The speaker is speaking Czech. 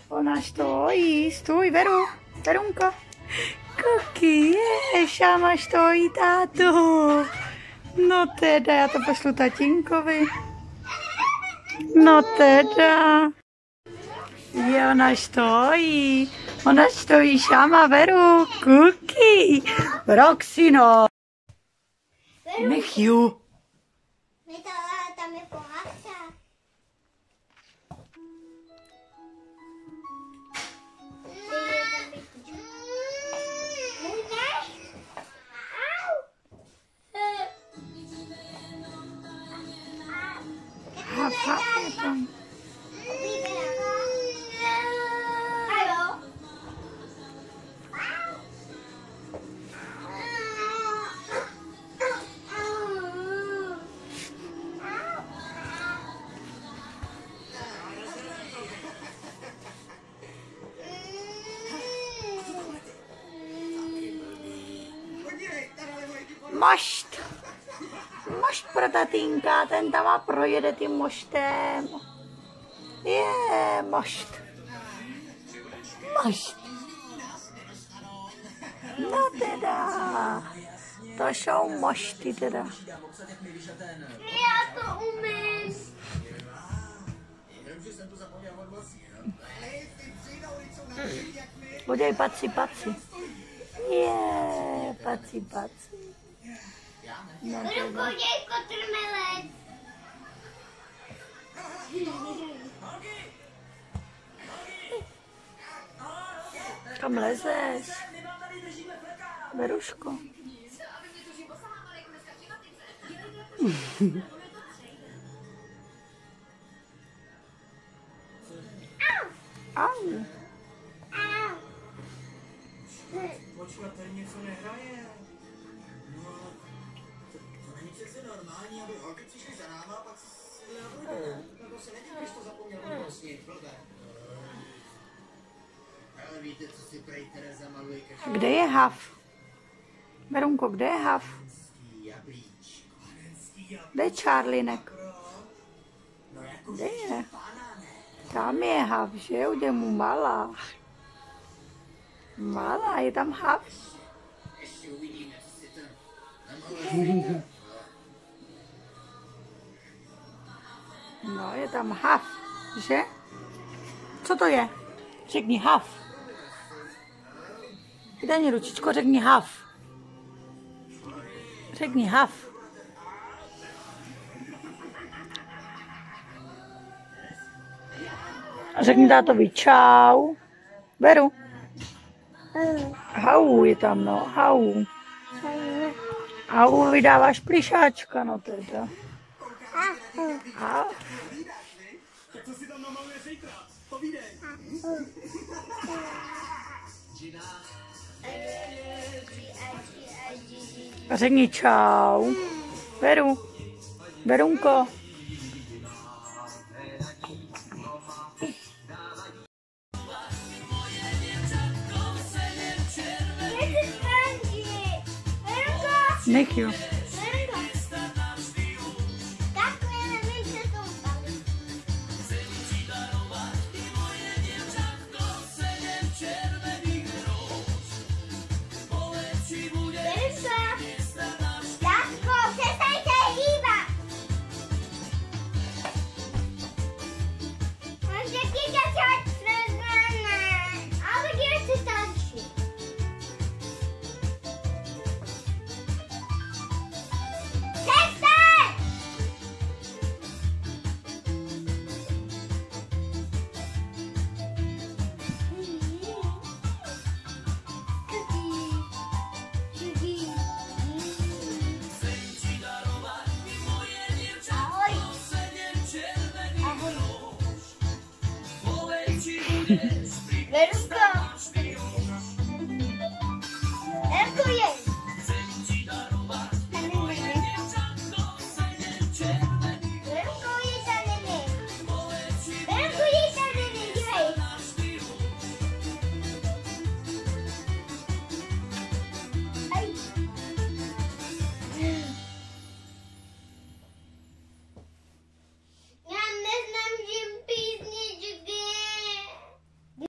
Ona stojí, stůj, Veru, Verunko. Kuky, šáma stojí, tátu. No teda, já to pošlu tatínkovi. No teda. Je, ona stojí, šáma, Veru, Kuky. Roxino. Michiu. Tam je pohádka. Mošt. Mošt pro tatínka, ten tam a projede tím moštem. Je, mošt. Mošt. No teda. To jsou mošty teda. Já to umím. Podej, paci. Je, paci. No teda. Podej kotrmelec. Kam lezeš? Veruško. Au. Počkat, tady něco nehraje. No, to není přece normální, aby holky přišly za náma a pak si neodhodili. Nebo se nedím, když to zapomněl vlastně, blbé. Ale víte, co si prej Tereza maluje každý. Kde je Hav? Verunko, kde je Hav? Kde je Charlinek? Kde je? Tam je Hav, že? Udělej mu malá. Malá, je tam Hav. Ještě uvidíme, co si ten namaluje. No, je tam Hav, že? Co to je? Řekni Hav. Dej mi ručičko, řekni Hav. Řekni Hav. Řekni tátovi čau. Veru. Hau je tam, no, hau. Hau, vydáváš plišáčka, no teda. Hau. Co si tam namaluje zítra? Povídej. Řekni čau. Veru. Verunko. Michiu. Verunko. Verunko je.